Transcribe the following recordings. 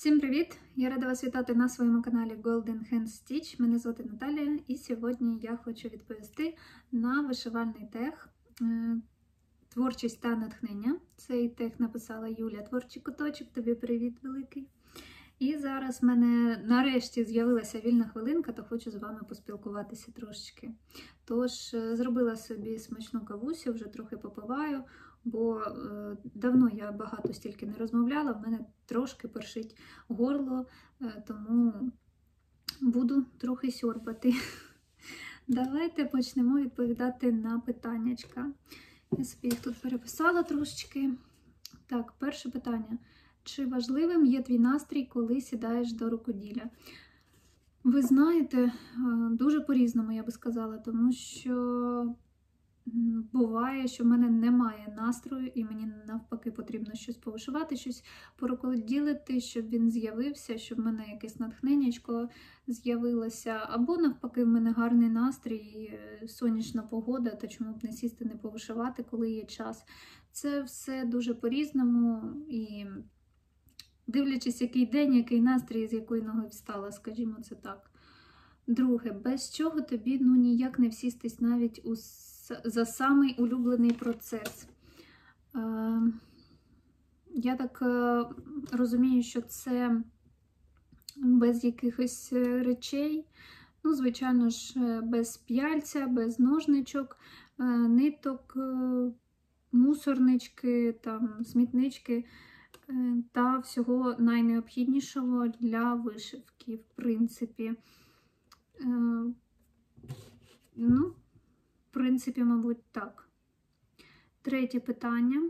Всім привіт! Я рада вас вітати на своєму каналі Golden Hand Stitch. Мене звати Наталія, і сьогодні я хочу відповісти на вишивальний тег «Творчість та натхнення». Цей тег написала Юля Творчий куточок. Тобі привіт великий! І зараз в мене нарешті з'явилася вільна хвилинка, то хочу з вами поспілкуватися трошечки. Тож, зробила собі смачну кавусю, вже трохи попиваю, бо давно я багато стільки не розмовляла, в мене трошки першить горло, тому буду трохи сьорбати. Давайте почнемо відповідати на питаннячка. Я собі їх тут переписала трошечки. Так, перше питання. Чи важливим є твій настрій, коли сідаєш до рукоділля? Ви знаєте, дуже по-різному, я би сказала, тому що буває, що в мене немає настрою, і мені навпаки потрібно щось повишивати, щось порукоділити, щоб він з'явився, щоб в мене якесь натхненнячко з'явилося. Або навпаки, в мене гарний настрій, сонячна погода, та чому б не сісти, не повишивати, коли є час. Це все дуже по-різному, і дивлячись, який день, який настрій, з якої ноги встала, скажімо це так. Друге, без чого тобі ніяк не всістись навіть за самий улюблений процес. Я так розумію, що це без якихось речей, звичайно ж, без п'яльця, без ножничок, ниток, мусорнички, там, смітнички та всього найнеобхіднішого для вишивки, в принципі. В принципі, мабуть, так. Третє питання.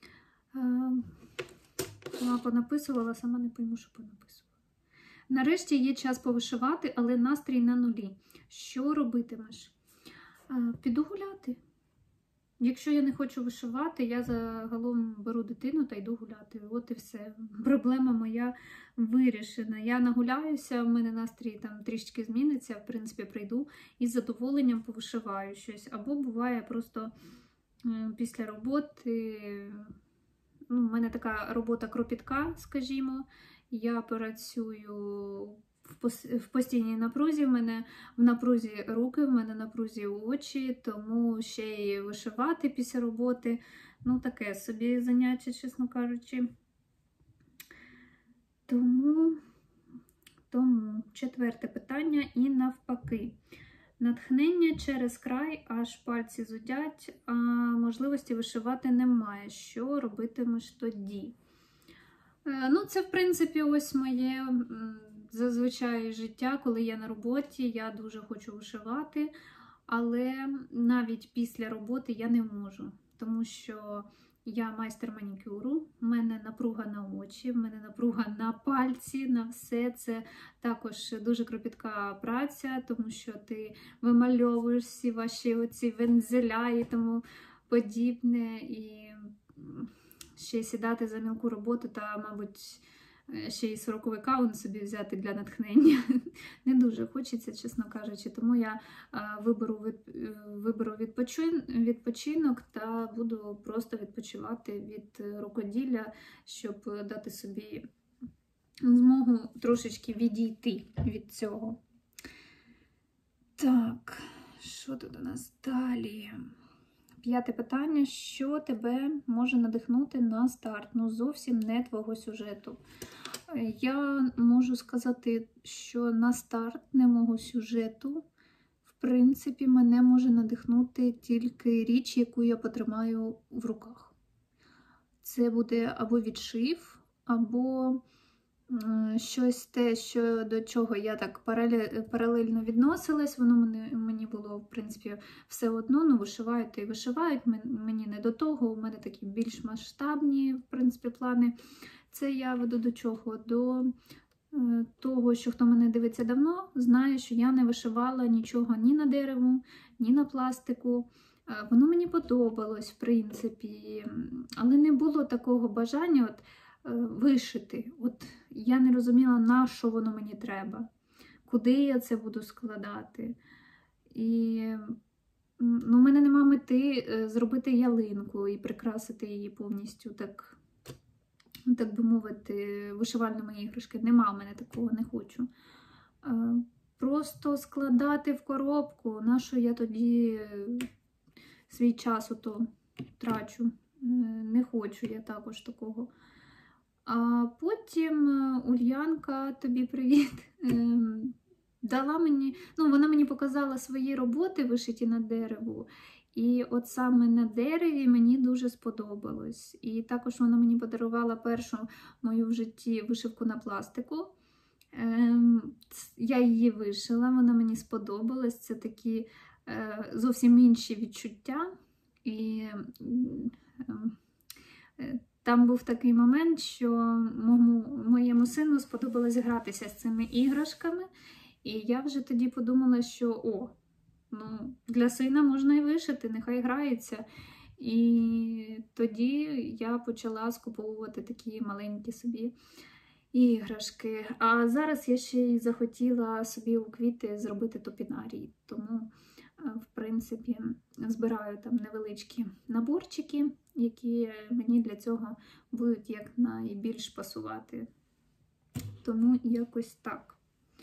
Сама понаписувала, сама не пойму, що понаписувала. Нарешті є час повишивати, але настрій на нулі. Що робитимеш? Піду гуляти. Якщо я не хочу вишивати, я загалом беру дитину та йду гуляти. От і все. Проблема моя вирішена. Я нагуляюся, в мене настрій там трішки зміниться, в принципі, прийду і з задоволенням повишиваю щось. Або буває просто після роботи, в мене така робота кропітка, скажімо, я працюю в постійній напрузі, в мене в напрузі руки, в мене в напрузі очі, тому ще й вишивати після роботи, таке собі заняття, чесно кажучи. Тому четверте питання і навпаки. Натхнення через край, аж пальці зудять, а можливості вишивати немає. Що робитимеш тоді? Це, в принципі, ось моє зазвичай життя, коли я на роботі, я дуже хочу вишивати, але навіть після роботи я не можу, тому що я майстер манікюру, в мене напруга на очі, в мене напруга на пальці, на все. Це також дуже кропітка праця, тому що ти вимальовуєш всі ваші оці вензеля і тому подібне, і ще й сідати за мілку роботу та, мабуть, ще й 40-й каунт собі взяти для натхнення. Не дуже хочеться, чесно кажучи, тому я виберу відпочинок та буду просто відпочивати від рукоділля, щоб дати собі змогу трошечки відійти від цього. Так, що тут у нас далі? П'яте питання. Що тебе може надихнути на старт? Зовсім не твого сюжету. Я можу сказати, що на старт не мого сюжету, в принципі, мене може надихнути тільки річ, яку я потримаю в руках. Це буде або відшив, або щось те, до чого я так паралельно відносилась, воно мені було, в принципі, все одно, вишивають і вишивають, мені не до того, у мене такі більш масштабні, в принципі, плани. Це я веду до чого? До того, що хто мене дивиться давно, знає, що я не вишивала нічого ні на дереву, ні на пластику. Воно мені подобалось, в принципі, але не було такого бажання вишити. Я не розуміла, на що воно мені треба, куди я це буду складати. І в мене нема мети зробити ялинку і прикрасити її повністю так так би мовити, вишивальної іграшки. Нема в мене такого, не хочу. Просто складати в коробку, на що я тоді свій час ото трачу. Не хочу я також такого. А потім Ульянка, тобі привіт, дала мені, вона мені показала свої роботи, вишиті на дереву. І от саме на дереві мені дуже сподобалось. І також вона мені подарувала першу мою в житті вишивку на пластику. Я її вишила, вона мені сподобалась. Це такі зовсім інші відчуття. І там був такий момент, що моєму сину сподобалось гратися з цими іграшками. І я вже тоді подумала, що для сина можна і вишити, нехай грається. І тоді я почала скуповувати такі маленькі собі іграшки. А зараз я ще й захотіла собі у квіти зробити топінарій. Тому, в принципі, збираю там невеличкі наборчики, які мені для цього будуть якнайбільш пасувати. Тому якось так.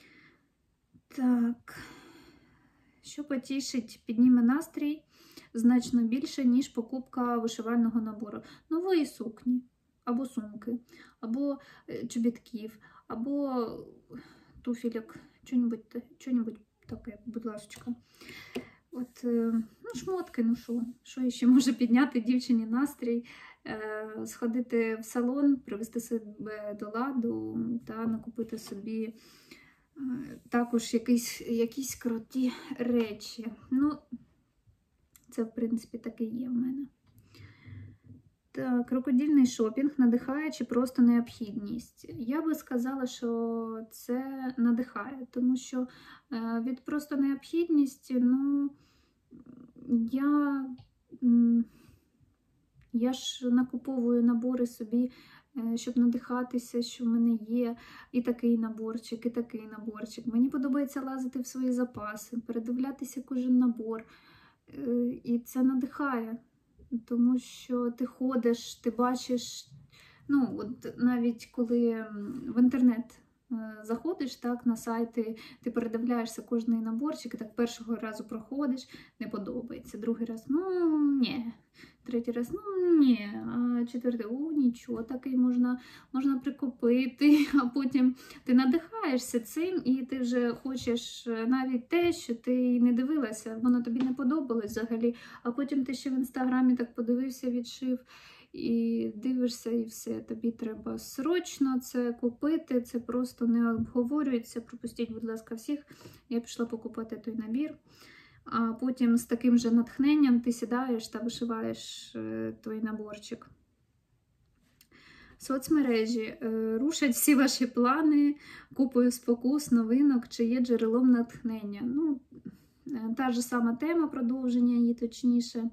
Так. Що потішить, підніме настрій значно більше, ніж покупка вишивального набору. Нової сукні, або сумки, або чобітків, або туфельок, що-небудь таке, будь ласка. От, шмотки, що ще може підняти дівчині настрій, сходити в салон, привести себе до ладу та накупити собі також якісь круті речі. Це, в принципі, так і є в мене. Так, крокодильний шопінг надихає чи просто необхідність? Я би сказала, що це надихає, тому що від просто необхідності, я ж накуповую набори собі, щоб надихатися, що в мене є і такий наборчик, і такий наборчик. Мені подобається лазити в свої запаси, передивлятися кожен набор. І це надихає, тому що ти ходиш, ти бачиш, навіть коли в інтернет заходиш, так, на сайти, ти передивляєшся кожний наборчик, і так першого разу проходиш, не подобається, другий раз, ні, третій раз, ні, а четвертий, нічого, такий можна прикупити, а потім ти надихаєшся цим, і ти вже хочеш навіть те, що ти не дивилася, воно тобі не подобалось взагалі, а потім ти ще в інстаграмі так подивився, відшив, і дивишся, і все, тобі треба срочно це купити, це просто не обговорюється, пропустіть, будь ласка, всіх. Я пішла покупати той набір, а потім з таким же натхненням ти сідаєш та вишиваєш той наборчик. Соцмережі рушать всі ваші плани, купою спокус, новинок, чи є джерелом натхнення. Та ж сама тема, продовження її точніше.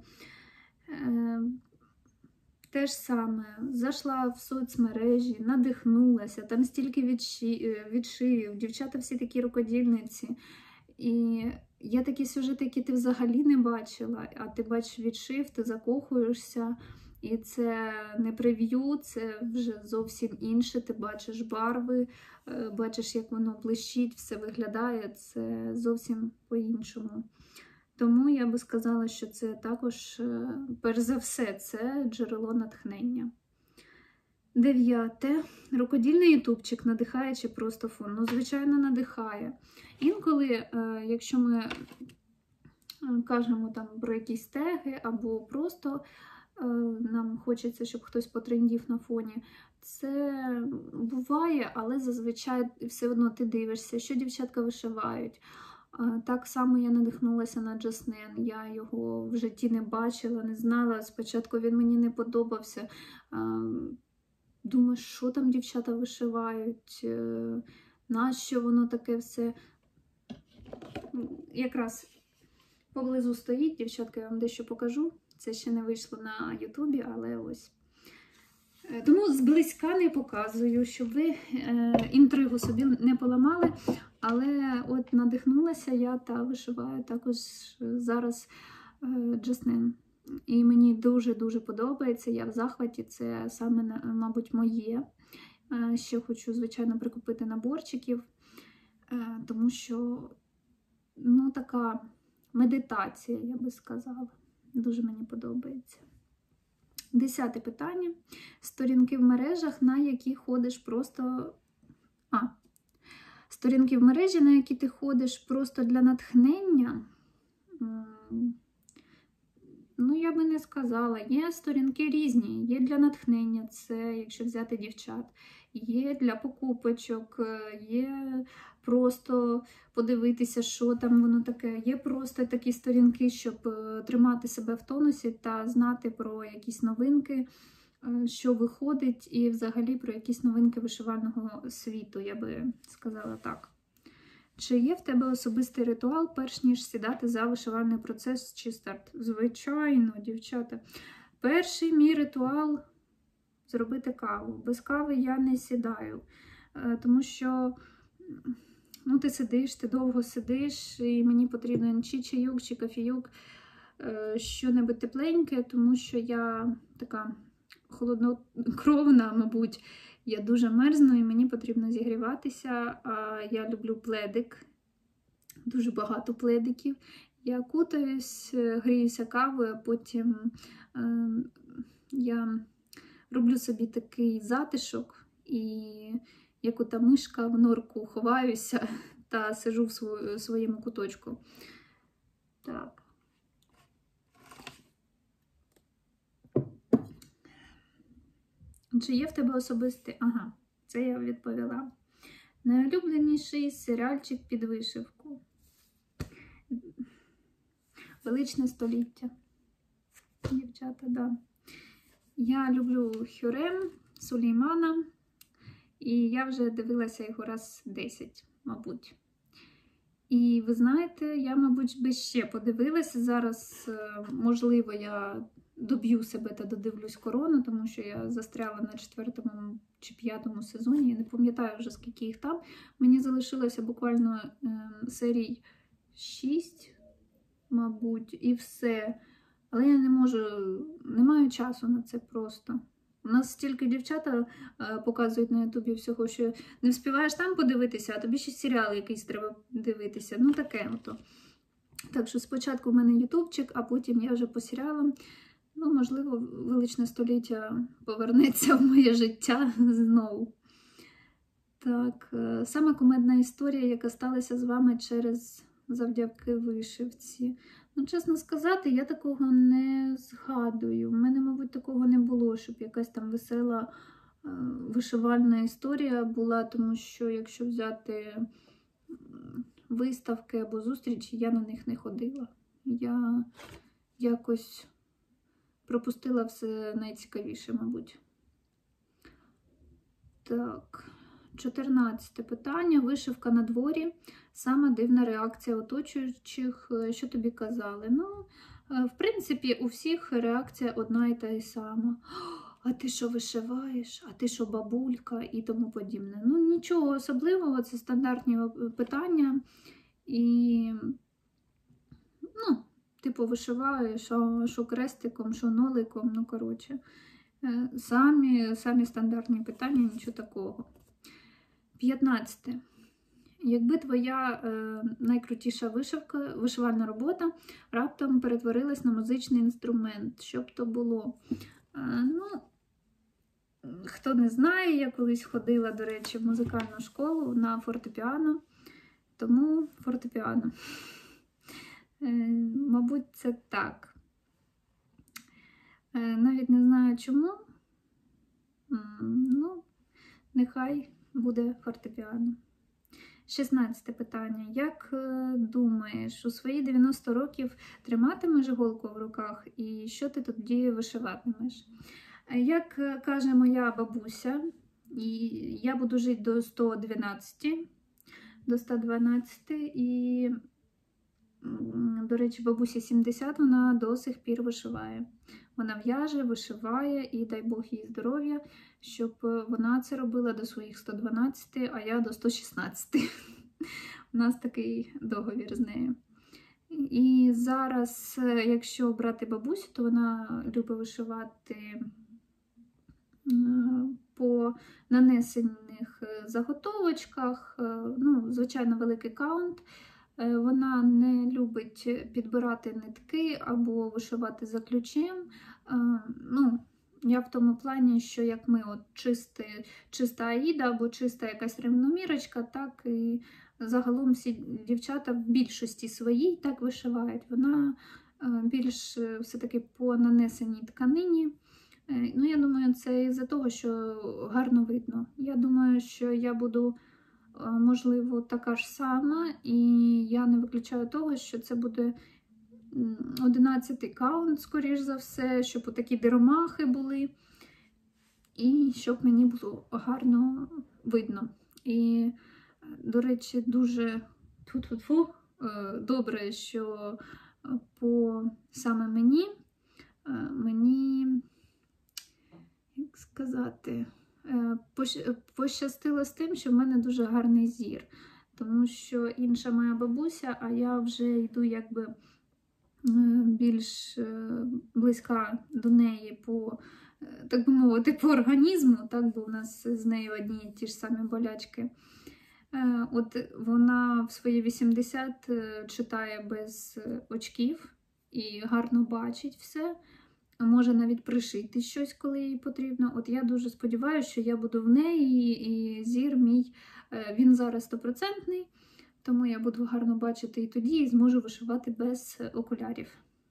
Те ж саме, зайшла в соцмережі, надихнулася, там стільки відшивів, дівчата всі такі рукодільниці. І є такі сюжети, які ти взагалі не бачила, а ти бачиш відшив, ти закохуєшся, і це не прев'ю, це вже зовсім інше, ти бачиш барви, бачиш, як воно блищить, все виглядає, це зовсім по-іншому. Тому я би сказала, що це також, перш за все, це джерело натхнення. 9. Рукодільний ютубчик надихає чи просто фон? Звичайно, надихає. Інколи, якщо ми кажемо там про якісь теги, або просто нам хочеться, щоб хтось потрендів на фоні, це буває, але зазвичай все одно ти дивишся, що дівчатка вишивають. Так само я надихнулася на Джаснен, я його в житті не бачила, не знала, спочатку він мені не подобався. Думаю, що там дівчата вишивають, нащо воно таке все. Якраз поблизу стоїть, дівчатка, я вам дещо покажу. Це ще не вийшло на Ютубі, але ось. Тому зблизька не показую, щоб ви інтригу собі не поламали. Але от надихнулася я та вишиваю також зараз Джаснен. І мені дуже-дуже подобається, я в захваті, це саме, мабуть, моє. Ще хочу, звичайно, прикупити наборчиків, тому що, ну, така медитація, я би сказала. Дуже мені подобається. 10 питання. Сторінки в мережах, на які ходиш просто... Сторінки в мережі, на які ти ходиш просто для натхнення. Ну, я би не сказала. Є сторінки різні. Є для натхнення, це якщо взяти дівчат. Є для покупочок, є просто подивитися, що там воно таке. Є просто такі сторінки, щоб тримати себе в тонусі та знати про якісь новинки, що виходить, і взагалі про якісь новинки вишивального світу, я би сказала так. Чи є в тебе особистий ритуал, перш ніж сідати за вишивальний процес чи старт? Звичайно, дівчата. Перший мій ритуал – зробити каву. Без кави я не сідаю, тому що ну, ти сидиш, ти довго сидиш, і мені потрібен чи чайок, чи кофійок, що-небудь тепленьке, тому що я така холоднокровна, мабуть. Я дуже мерзну і мені потрібно зігріватися. Я люблю пледик, дуже багато пледиків. Я кутаюсь, гріюся кавою, а потім я роблю собі такий затишок і як ота мишка в норку ховаюся та сижу в своєму куточку. Так. Чи є в тебе особистий? Ага, це я відповіла. Найулюбленіший серіальчик під вишивку. Величне століття. Дівчата, да. Я люблю Хюрем Сулеймана. І я вже дивилася його раз 10, мабуть. І ви знаєте, я, мабуть, би ще подивилася. Зараз, можливо, я доб'ю себе та додивлюсь Корону, тому що я застряла на 4-му чи 5-му сезоні. Я не пам'ятаю вже, скільки їх там. Мені залишилося буквально серій 6, мабуть, і все. Але я не маю часу на це просто. У нас стільки дівчата показують на ютубі всього, що не встигаєш там подивитися, а тобі ще серіал якийсь треба дивитися. Ну таке ото. Так що спочатку в мене ютубчик, а потім я вже по серіалам. Ну, можливо, величне століття повернеться в моє життя знову. Так, сама кумедна історія, яка сталася з вами завдяки вишивці. Ну, чесно сказати, я такого не згадую. У мене, мабуть, такого не було, щоб якась там весела вишивальна історія була, тому що, якщо взяти виставки або зустрічі, я на них не ходила. Я якось пропустила все найцікавіше, мабуть. Так, 14 питання. Вишивка на дворі. Сама дивна реакція оточуючих. Що тобі казали? Ну, в принципі, у всіх реакція одна і та й сама. А ти що вишиваєш? А ти що бабулька? І тому подібне. Ну, нічого особливого, це стандартні питання. І, ну, типу, вишиваєш, що крестиком, що ноликом, ну, коротше. Самі стандартні питання, нічого такого. 15. Якби твоя найкрутіша вишивальна робота раптом перетворилась на музичний інструмент, що б то було? Ну, хто не знає, я колись ходила, до речі, в музикальну школу на фортепіано, тому фортепіано. Мабуть, це так. Навіть не знаю чому. Ну, нехай буде фортепіано. 16 питання. Як думаєш, у свої 90 років триматимеш голку в руках і що ти тоді вишиватимеш? Як каже моя бабуся, я буду жити до 112, і, до речі, бабусі 70, вона до сих пір вишиває. Вона в'яже, вишиває і дай Бог їй здоров'я, щоб вона це робила до своїх 112, а я до 116. У нас такий договір з нею. І зараз, якщо брати бабусю, то вона любить вишивати по нанесених заготовочках, ну, звичайно, великий каунт. Вона не любить підбирати нитки або вишивати за ключем. Ну, я в тому плані, що як ми от чиста аїда або чиста якась рівномірочка, так і загалом всі дівчата в більшості своїй так вишивають. Вона більш все-таки по нанесеній тканині. Ну, я думаю, це із-за того, що гарно видно. Я думаю, що я буду, можливо, така ж сама, і я не виключаю того, що це буде 11-й каунт, скоріш за все, щоб такі диромахи були, і щоб мені було гарно видно. І, до речі, дуже добре, що по саме мені, як сказати, пощастило з тим, що в мене дуже гарний зір. Тому що інша моя бабуся, а я вже йду якби більш близька до неї по, так би мовити, по організму, так, бо у нас з нею одні і ті ж самі болячки. От вона в свої 80 читає без очків і гарно бачить все. Може навіть пришити щось, коли їй потрібно. От я дуже сподіваюся, що я буду в неї, і зір мій, він зараз 100%, тому я буду гарно бачити і тоді, і зможу вишивати без окулярів.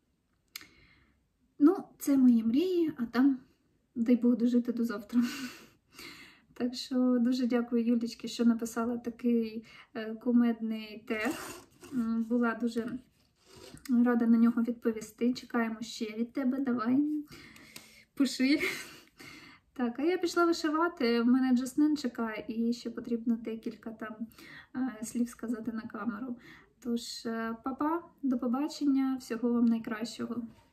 Ну, це мої мрії, а там, дай Бог, дожити до завтра. Так що дуже дякую Юлічці, що написала такий кумедний тег. Була дуже рада на нього відповісти. Чекаємо ще від тебе, давай, пиши. Так, а я пішла вишивати, в мене Джаснин чекає, і ще потрібно декілька там слів сказати на камеру. Тож, па-па, до побачення, всього вам найкращого.